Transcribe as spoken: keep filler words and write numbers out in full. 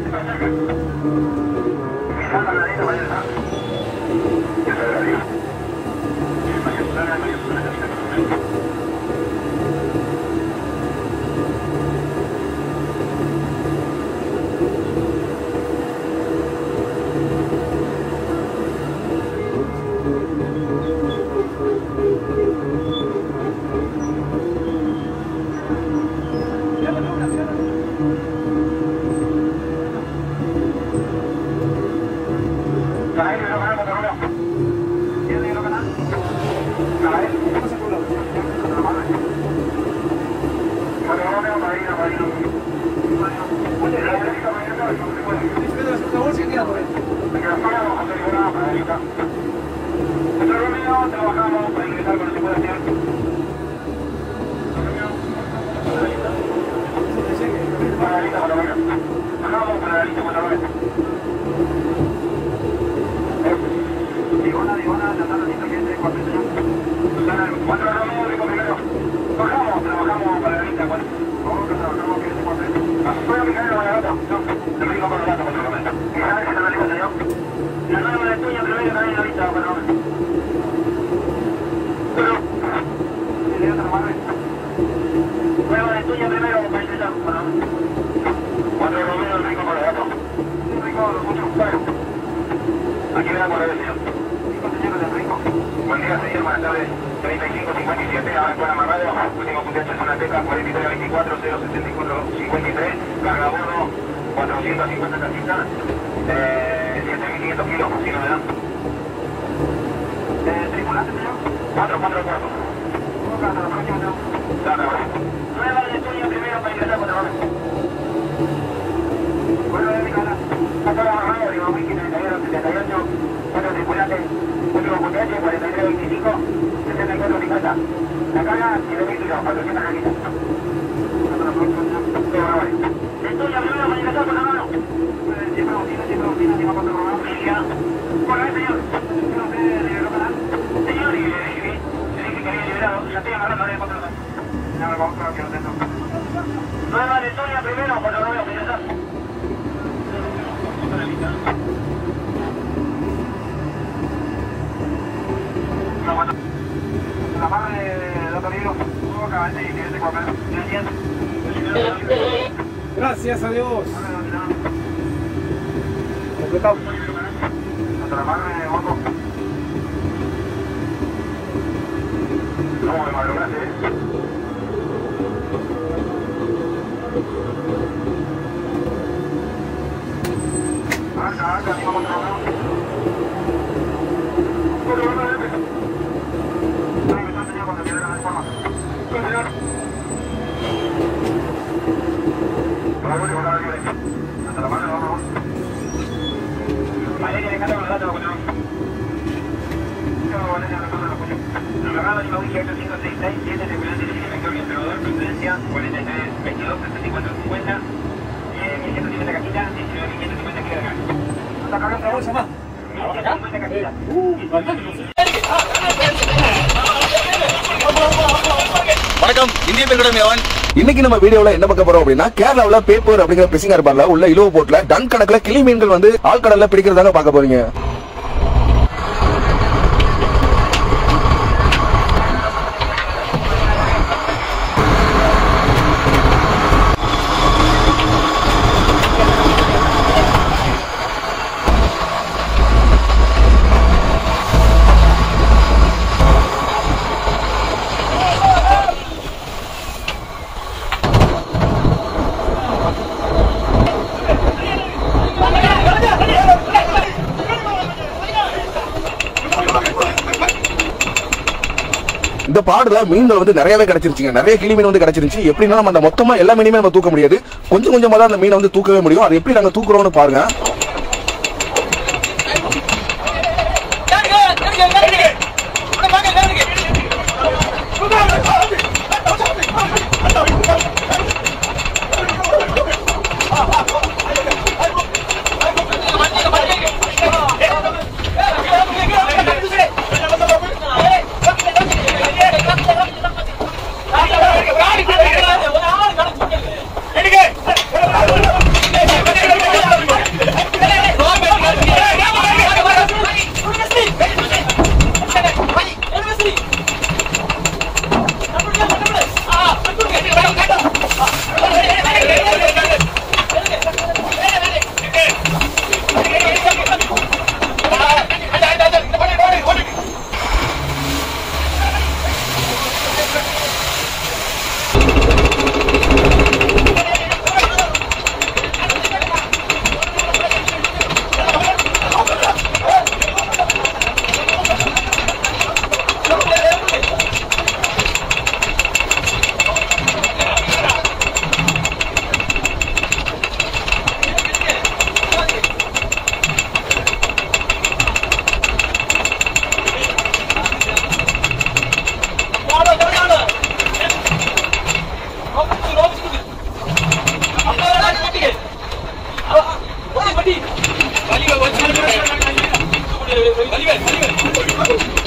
Gracias a Dios. Completado. Hasta la madre de otro. No, de madrugada, ¿eh? Acá, acá, aquí vamos a trabajar. ¿Cómo van a ver? Ay, me están enseñando cuando quieren la forma. Sí, señor. Hasta la mano, vamos. Valeria, dejando los datos, bueno. Yo, Valeria, dejando los puños. Programado Lima Wiki ocho cinco seis seis siete, circulante de Vector y Observador, procedencia cuarenta y tres veintidós sesenta y cuatro cincuenta, mil ciento cincuenta cajitas, diecinueve mil ciento cincuenta kilos de gas. ¿Hasta acá otra bolsa más? mil ciento cincuenta cajitas. வணக்கம், இந்திய பெண்களுடைய Maven. இன்னைக்கு நம்ம வீடியோல என்ன பார்க்க போறோம் அப்படின்னா, கேரளாவுல பேப்பர் அப்படிங்கிற பிசிங் ஹார்பர்ல உள்ள இலவு போட்ல டன் கணக்குல கிளி மீன்கள் வந்து ஆழ்கடல்ல பிடிக்கிறதாங்க பார்க்க போறீங்க. இந்த பாடுல மீன்கள் வந்து நிறையவே கிடைச்சிருச்சுங்க. நிறைய கிளி மீன் வந்து கிடைச்சிருச்சு. எப்படின்னா நம்ம அந்த மொத்தமா எல்லா மீனுமே நம்ம தூக்க முடியாது. கொஞ்சம் கொஞ்சமா தான் அந்த மீனை வந்து தூக்கவே முடியும். அது எப்படி நாங்க தூக்குறோம்னு பாருங்க. வலிவேல் வலிவேல்